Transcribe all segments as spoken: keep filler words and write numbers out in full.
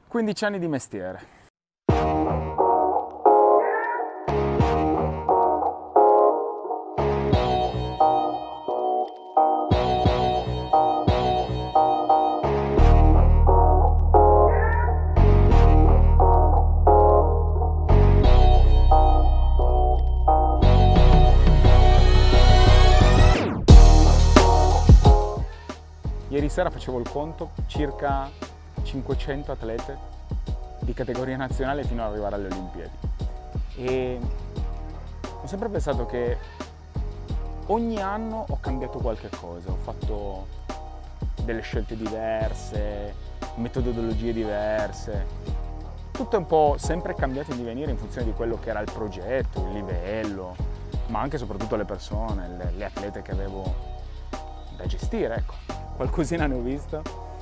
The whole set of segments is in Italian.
quindici anni di mestiere. Ieri sera facevo il conto, circa cinquecento atlete di categoria nazionale fino ad arrivare alle Olimpiadi. E ho sempre pensato che ogni anno ho cambiato qualche cosa, ho fatto delle scelte diverse, metodologie diverse, tutto è un po' sempre cambiato in divenire in funzione di quello che era il progetto, il livello, ma anche e soprattutto le persone, le, le atlete che avevo da gestire, ecco. Qualcosina ne ho vista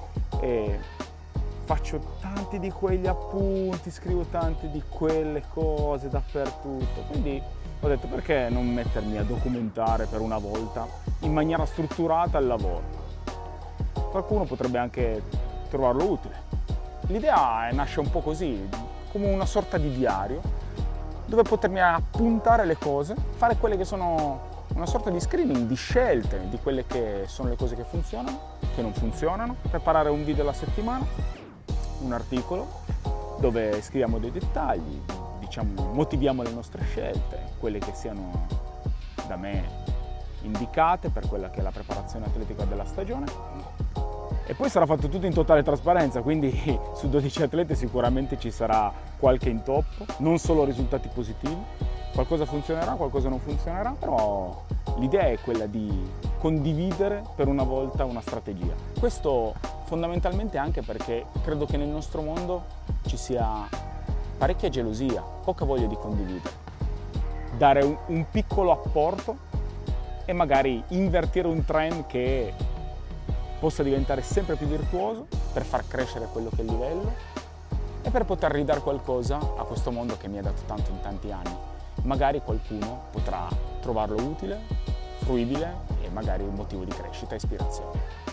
e faccio tanti di quegli appunti, scrivo tanti di quelle cose dappertutto, quindi ho detto perché non mettermi a documentare per una volta in maniera strutturata il lavoro. Qualcuno potrebbe anche trovarlo utile. L'idea nasce un po' così, come una sorta di diario dove potermi appuntare le cose, fare quelle che sono una sorta di screening, di scelte di quelle che sono le cose che funzionano, che non funzionano, preparare un video alla settimana, un articolo dove scriviamo dei dettagli, diciamo, motiviamo le nostre scelte, quelle che siano da me indicate per quella che è la preparazione atletica della stagione. E poi sarà fatto tutto in totale trasparenza, quindi su dodici atlete sicuramente ci sarà qualche intoppo, non solo risultati positivi. Qualcosa funzionerà, qualcosa non funzionerà, però l'idea è quella di condividere per una volta una strategia. Questo fondamentalmente anche perché credo che nel nostro mondo ci sia parecchia gelosia, poca voglia di condividere. Dare un, un piccolo apporto e magari invertire un trend che possa diventare sempre più virtuoso per far crescere quello che è il livello e per poter ridare qualcosa a questo mondo che mi ha dato tanto in tanti anni. Magari qualcuno potrà trovarlo utile, fruibile e magari un motivo di crescita e ispirazione.